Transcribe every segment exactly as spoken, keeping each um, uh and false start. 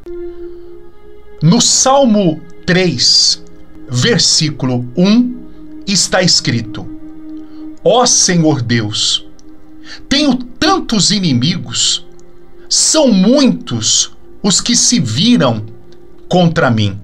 No Salmo três, versículo um, está escrito: Ó Senhor Deus, tenho tantos inimigos, são muitos os que se viram contra mim.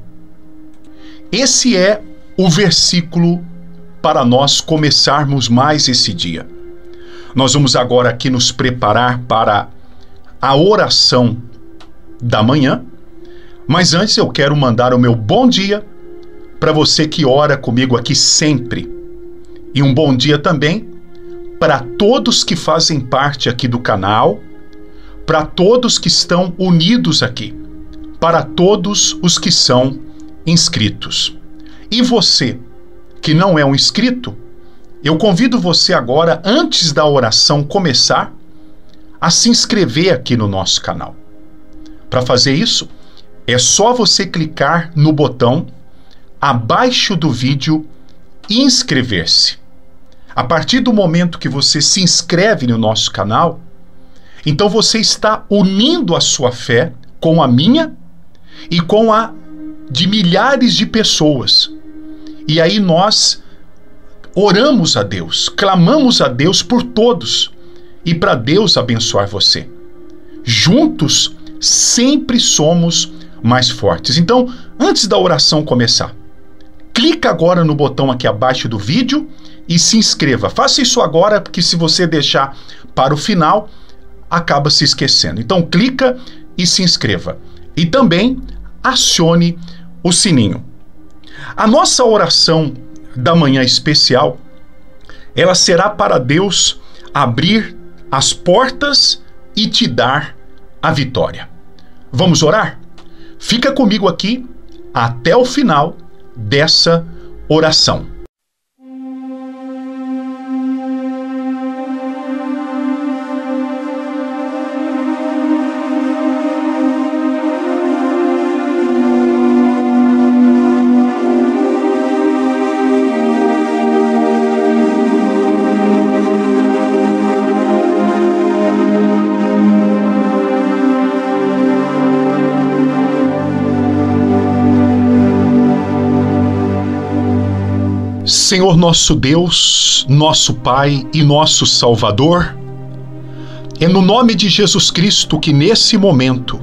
Esse é o versículo para nós começarmos mais esse dia. Nós vamos agora aqui nos preparar para a oração da manhã, mas antes eu quero mandar o meu bom dia para você que ora comigo aqui sempre. E um bom dia também para todos que fazem parte aqui do canal, para todos que estão unidos aqui, para todos os que são inscritos. E você que não é um inscrito, eu convido você agora, antes da oração começar, a se inscrever aqui no nosso canal. Para fazer isso, é só você clicar no botão abaixo do vídeo e inscrever-se. A partir do momento que você se inscreve no nosso canal, então você está unindo a sua fé com a minha e com a de milhares de pessoas. E aí nós oramos a Deus, clamamos a Deus por todos e para Deus abençoar você. Juntos sempre somos mais fortes. Então, antes da oração começar, clica agora no botão aqui abaixo do vídeo e se inscreva. Faça isso agora, porque se você deixar para o final, acaba se esquecendo. Então, clica e se inscreva. E também acione o sininho. A nossa oração da manhã especial, ela será para Deus abrir as portas e te dar a vitória. Vamos orar? Fica comigo aqui até o final dessa oração. Senhor nosso Deus, nosso Pai e nosso Salvador, é no nome de Jesus Cristo que nesse momento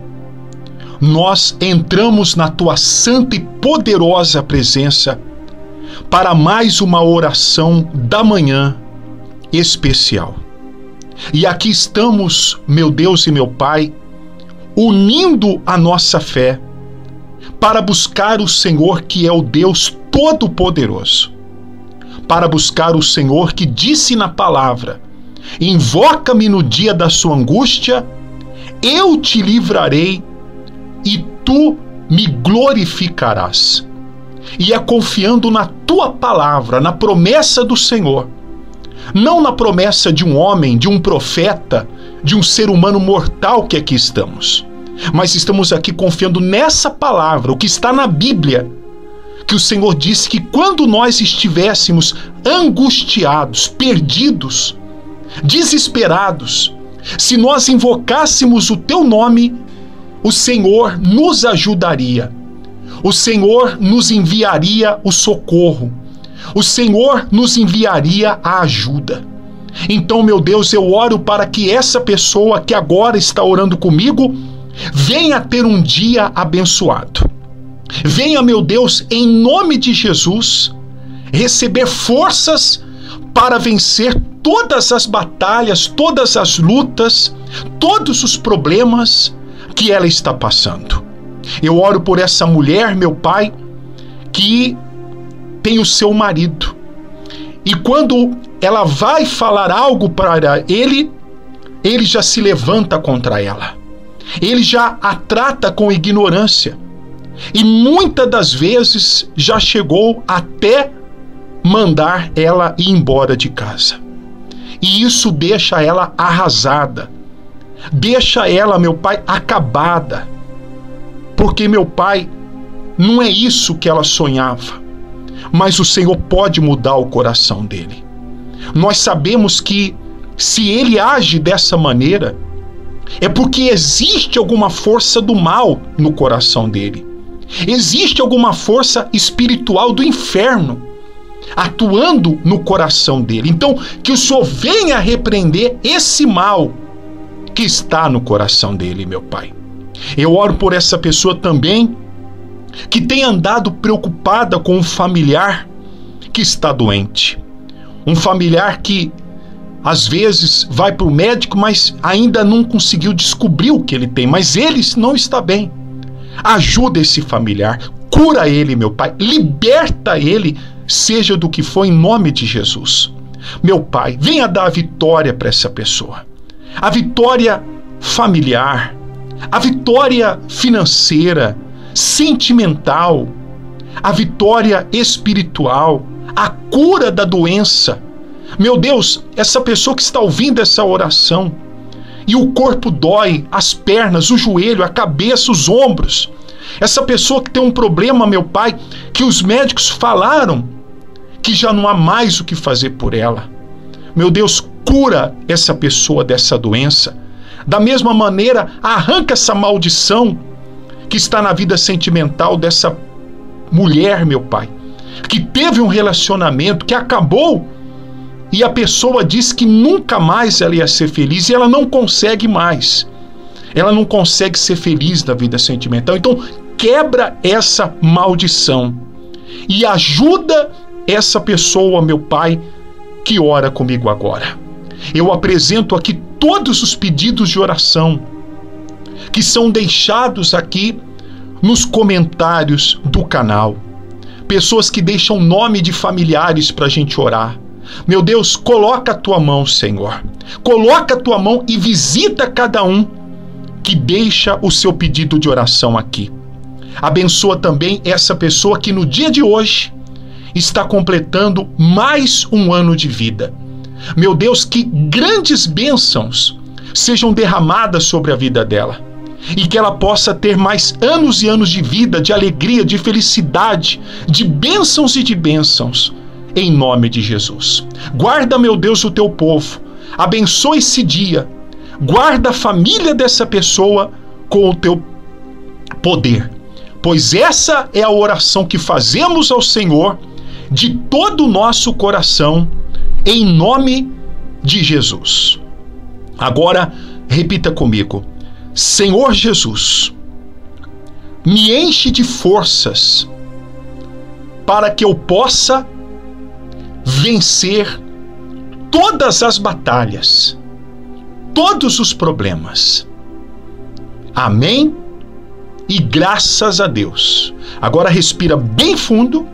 nós entramos na Tua santa e poderosa presença para mais uma oração da manhã especial. E aqui estamos, meu Deus e meu Pai, unindo a nossa fé para buscar o Senhor que é o Deus Todo-Poderoso, para buscar o Senhor que disse na palavra: invoca-me no dia da sua angústia, eu te livrarei e tu me glorificarás. E é confiando na tua palavra, na promessa do Senhor, não na promessa de um homem, de um profeta, de um ser humano mortal que aqui estamos, mas estamos aqui confiando nessa palavra, o que está na Bíblia, que o Senhor disse que quando nós estivéssemos angustiados, perdidos, desesperados, se nós invocássemos o teu nome, o Senhor nos ajudaria, o Senhor nos enviaria o socorro, o Senhor nos enviaria a ajuda. Então, meu Deus, eu oro para que essa pessoa que agora está orando comigo venha ter um dia abençoado. Venha, meu Deus, em nome de Jesus, receber forças para vencer todas as batalhas, todas as lutas, todos os problemas que ela está passando. Eu oro por essa mulher, meu Pai, que tem o seu marido. E quando ela vai falar algo para ele, ele já se levanta contra ela. Ele já a trata com ignorância. E muitas das vezes já chegou até mandar ela ir embora de casa. E isso deixa ela arrasada. Deixa ela, meu Pai, acabada. Porque, meu Pai, não é isso que ela sonhava. Mas o Senhor pode mudar o coração dele. Nós sabemos que se ele age dessa maneira, é porque existe alguma força do mal no coração dele. Existe alguma força espiritual do inferno atuando no coração dele. Então, que o Senhor venha repreender esse mal que está no coração dele, meu Pai. Eu oro por essa pessoa também que tem andado preocupada com um familiar que está doente. Um familiar que às vezes vai para o médico, mas ainda não conseguiu descobrir o que ele tem, mas ele não está bem. Ajuda esse familiar, cura ele, meu Pai, liberta ele, seja do que for, em nome de Jesus. Meu Pai, venha dar a vitória para essa pessoa. A vitória familiar, a vitória financeira, sentimental, a vitória espiritual, a cura da doença. Meu Deus, essa pessoa que está ouvindo essa oração e o corpo dói, as pernas, o joelho, a cabeça, os ombros. Essa pessoa que tem um problema, meu Pai, que os médicos falaram que já não há mais o que fazer por ela. Meu Deus, cura essa pessoa dessa doença. Da mesma maneira, arranca essa maldição que está na vida sentimental dessa mulher, meu Pai, que teve um relacionamento que acabou e a pessoa disse que nunca mais ela ia ser feliz e ela não consegue mais. Ela não consegue ser feliz na vida sentimental. Então, quebra essa maldição e ajuda essa pessoa, meu Pai, que ora comigo agora. Eu apresento aqui todos os pedidos de oração que são deixados aqui nos comentários do canal. Pessoas que deixam nome de familiares para a gente orar. Meu Deus, coloca a tua mão, Senhor. Coloca a tua mão e visita cada um que deixa o seu pedido de oração aqui. Abençoa também essa pessoa que no dia de hoje está completando mais um ano de vida. Meu Deus, que grandes bênçãos sejam derramadas sobre a vida dela e que ela possa ter mais anos e anos de vida, de alegria, de felicidade, de bênçãos e de bênçãos, em nome de Jesus. Guarda, meu Deus, o teu povo, abençoa esse dia, guarda a família dessa pessoa com o teu poder, pois essa é a oração que fazemos ao Senhor de todo o nosso coração, em nome de Jesus. Agora, repita comigo: Senhor Jesus, me enche de forças para que eu possa vencer todas as batalhas, todos os problemas. Amém? E graças a Deus. Agora respira bem fundo.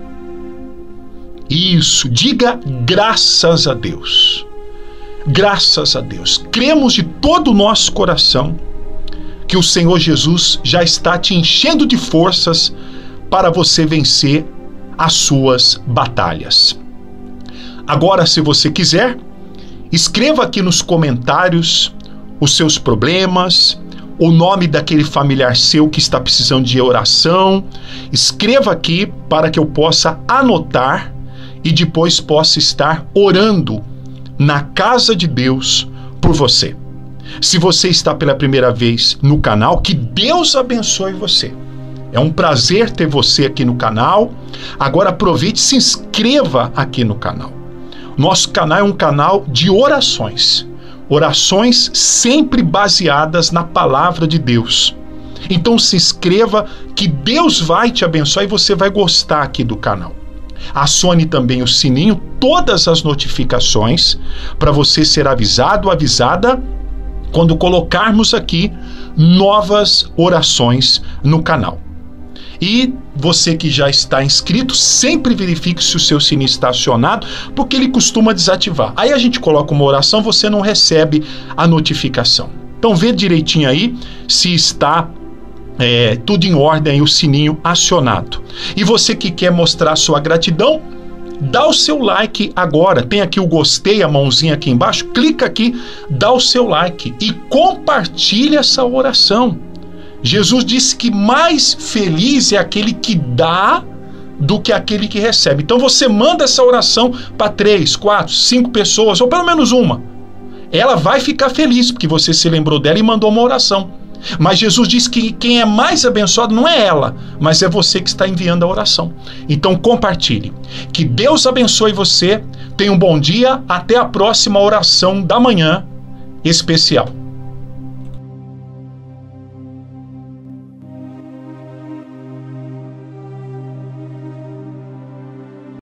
Isso, diga graças a Deus. Graças a Deus. Cremos de todo o nosso coração que o Senhor Jesus já está te enchendo de forças para você vencer as suas batalhas. Agora, se você quiser, escreva aqui nos comentários os seus problemas, o nome daquele familiar seu que está precisando de oração. Escreva aqui para que eu possa anotar e depois possa estar orando na casa de Deus por você. Se você está pela primeira vez no canal, que Deus abençoe você. É um prazer ter você aqui no canal. Agora aproveite e se inscreva aqui no canal. Nosso canal é um canal de orações. Orações sempre baseadas na palavra de Deus. Então se inscreva que Deus vai te abençoar e você vai gostar aqui do canal. Acione também o sininho, todas as notificações, para você ser avisado, avisada, quando colocarmos aqui novas orações no canal. E você que já está inscrito, sempre verifique se o seu sininho está acionado, porque ele costuma desativar. Aí a gente coloca uma oração, você não recebe a notificação. Então vê direitinho aí se está é, tudo em ordem, aí, o sininho acionado. E você que quer mostrar sua gratidão, dá o seu like agora. Tem aqui o gostei, a mãozinha aqui embaixo. Clica aqui, dá o seu like e compartilha essa oração. Jesus disse que mais feliz é aquele que dá do que aquele que recebe. Então você manda essa oração para três, quatro, cinco pessoas, ou pelo menos uma. Ela vai ficar feliz porque você se lembrou dela e mandou uma oração. Mas Jesus diz que quem é mais abençoado não é ela, mas é você que está enviando a oração. Então compartilhe. Que Deus abençoe você. Tenha um bom dia. Até a próxima oração da manhã especial.